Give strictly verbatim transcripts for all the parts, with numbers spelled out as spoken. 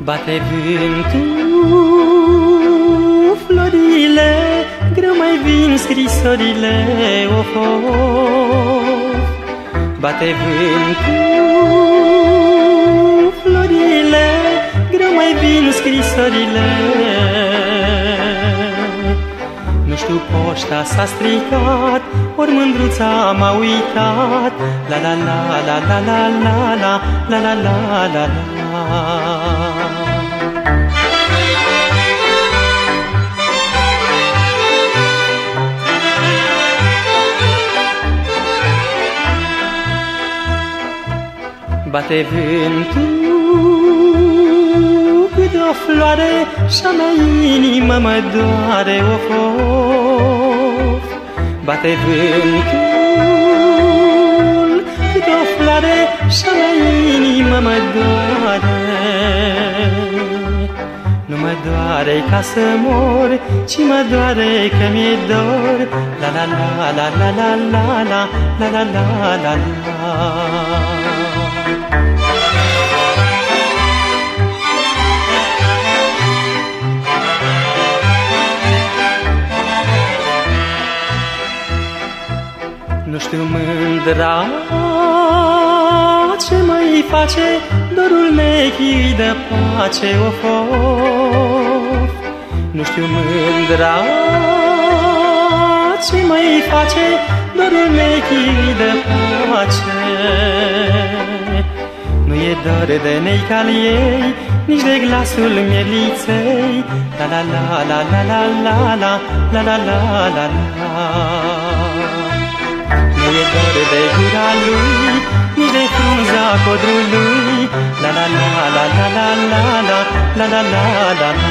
Bate vântul, florile, greu mai vin scrisorile, of, of. Bate vântul, florile, greu mai vin scrisorile. Nu știu, poșta s-a stricat, ori mândruța m-a uitat. La la la la la la la la la la la la la. Bate vântul cât o floare și-a mea inimă mă doare, of, of. Bate vântul cât o floare și-a mea inimă mă doare. Nu mă doare ca să mor, ci mă doare că mi-e dor. La la la la la la la la la la la la la. Nu știu, mândra ce mai face, dorul mechii de pace, of, of. Nu știu, mândra ce mai face, dorul mechii de pace. Nu e dor de nei ca-l ei, nici de glasul mieliței. La la la la la la la la la la la la la. Nu e dor de gura lui, nici de frunza codrului. La la la la la la la la la la la la la.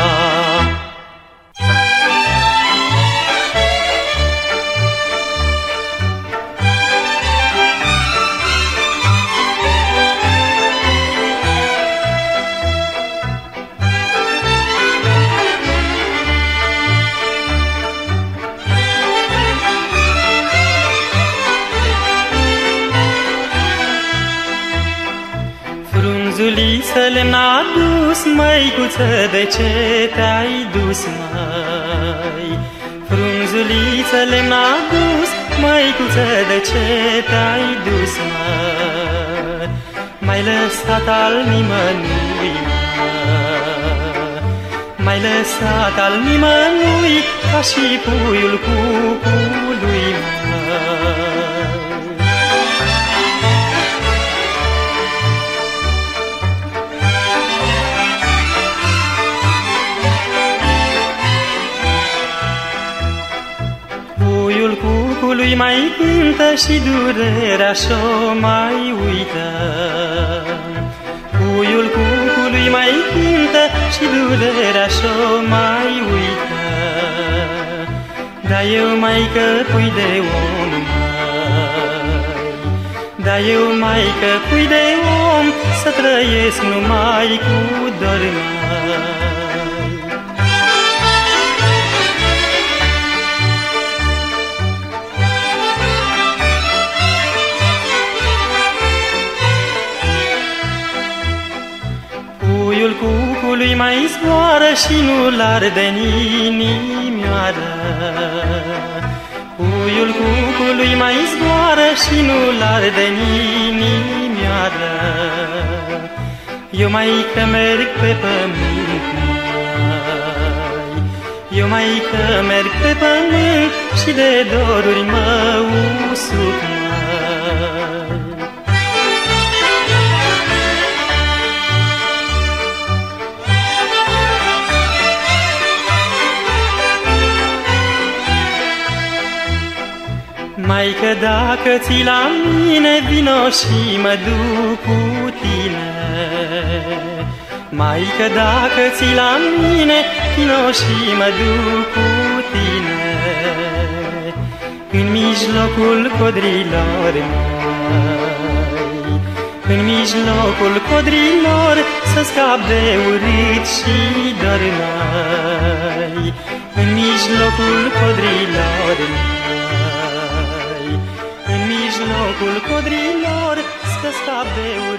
Frunzuliță lemn-a adus, măicuță, de ce te-ai dus, măi? Frunzuliță lemn-a adus, măicuță, de ce te-ai dus, măi? M-ai lăsat al nimănui, măi. M-ai lăsat al nimănui, ca și puiul cucului, măi. Puiul cucului mai cântă și durerea și-o mai uită. Puiul cucului mai cântă și durerea și-o mai uită. Dar eu, maică, pui de om, mai. Dar eu, maică, pui de om, să trăiesc numai cu dor, mai. Puiul cucului mai zboară și nu-l arde inimioară. Puiul cucului mai zboară și nu-l arde inimioară. Eu, maică, merg pe pământ, mai. Eu, maică, merg pe pământ și de doruri mă usuc, mai. Maică, dacă ții la mine, vino și mă duc cu tine. Maică, dacă ții la mine, vino și mă duc cu tine. În mijlocul codrilor, mai. În mijlocul codrilor, să scap de urât și dor, mai. În mijlocul codrilor, mai. În mijlocul codrilor, să scap de urât.